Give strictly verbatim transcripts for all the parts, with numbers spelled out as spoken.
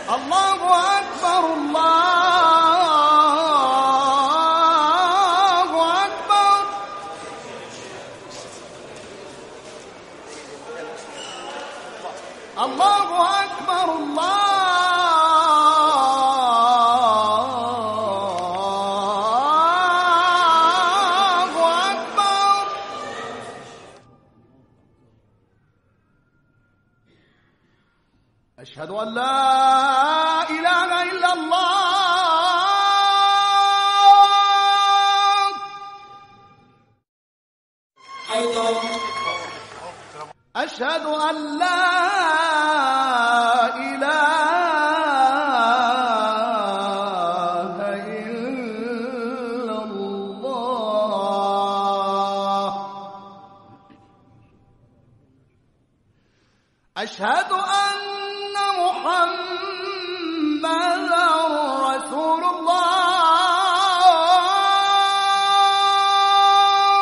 الله أكبر الله أكبر. الله أكبر الله أكبر. أشهد أن لا إله إلا الله. أيضا أشهد أن لا إله إلا الله. أشهد أن محمدا رسول الله.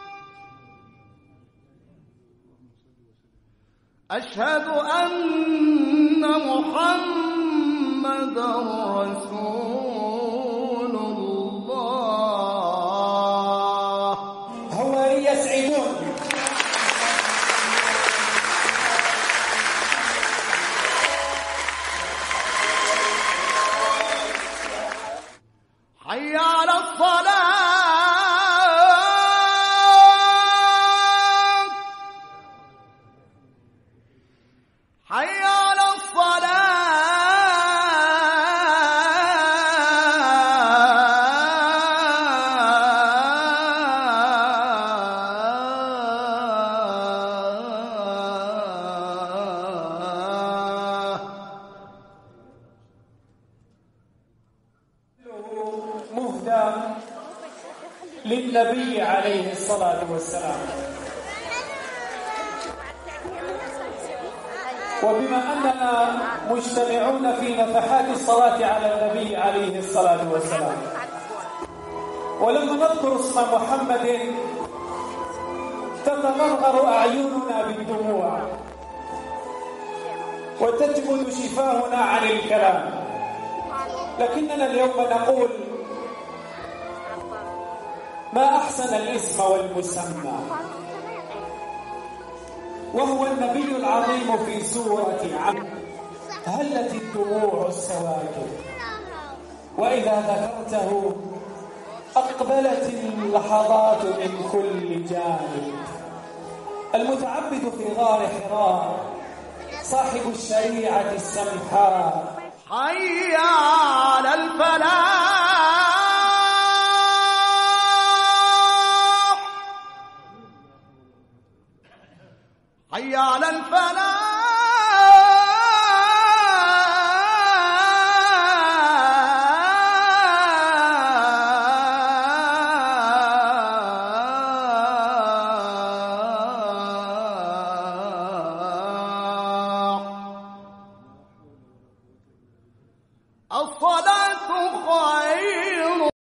أشهد أن محمدا رسول الله. هو يسعدون حي على الصلاة. حي على الصلاة. مهدى للنبي عليه الصلاة والسلام. وبما أننا مجتمعون في نفحات الصلاة على النبي عليه الصلاة والسلام، ولما نذكر اسم محمد تتمرغر أعيننا بالدموع وتجمد شفاهنا عن الكلام، لكننا اليوم نقول ما أحسن الاسم والمسمى، وهو النبي العظيم في سورة عم هلت الدموع السواكب، وإذا ذكرته أقبلت اللحظات من كل جانب. المتعبد في غار حراء صاحب الشريعة السمحاء. حي على الفلاح. حي على الفلاح.